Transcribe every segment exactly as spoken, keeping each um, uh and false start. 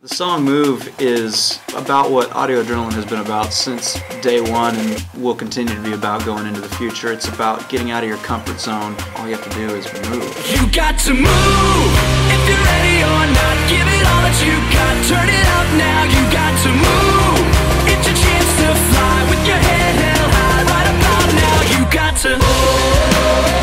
The song Move is about what Audio Adrenaline has been about since day one and will continue to be about going into the future. It's about getting out of your comfort zone. All you have to do is move. You got to move if you're ready or not. Give it all that you got. Turn it up now. You got to move. It's your chance to fly with your head held high. Right about now. You got to.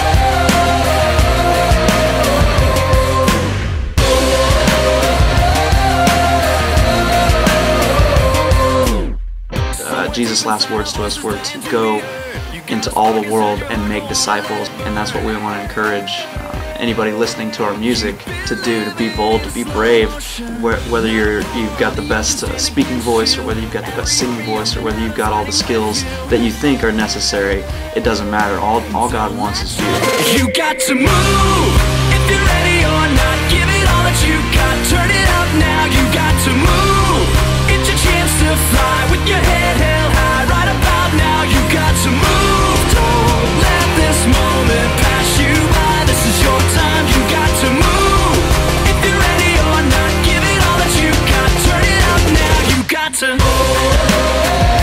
Jesus' last words to us were to go into all the world and make disciples, and that's what we want to encourage uh, anybody listening to our music to do, to be bold, to be brave, whether you're, you've got the best uh, speaking voice, or whether you've got the best singing voice, or whether you've got all the skills that you think are necessary. It doesn't matter. All, all God wants is you. You got to move if you're ready or not. Give it all that you got. Turn it up now. You got to move. It's your chance to fly with your head held high. Right about now. You got to move. Don't let this moment pass you by. This is your time. You got to move. If you're ready or not, give it all that you got. Turn it up now. You got to.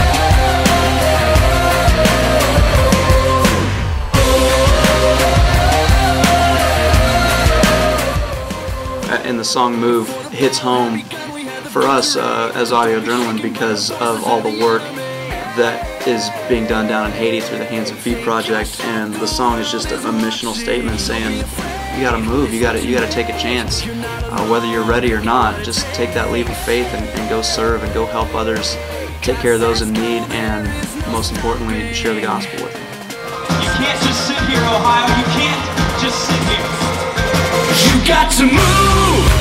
And the song Move hits home for us uh, as Audio Adrenaline because of all the work that is being done down in Haiti through the Hands and Feet Project, and the song is just a, a missional statement saying you gotta move, you gotta you gotta take a chance, uh, whether you're ready or not. Just take that leap of faith and, and go serve and go help others, take care of those in need, and most importantly, share the gospel with them. You can't just sit here, Ohio. You can't just sit here. You got to move.